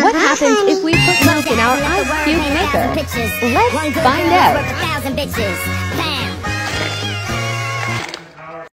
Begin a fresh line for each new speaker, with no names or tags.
What happens if we put milk in our ice cube maker? Let's find out.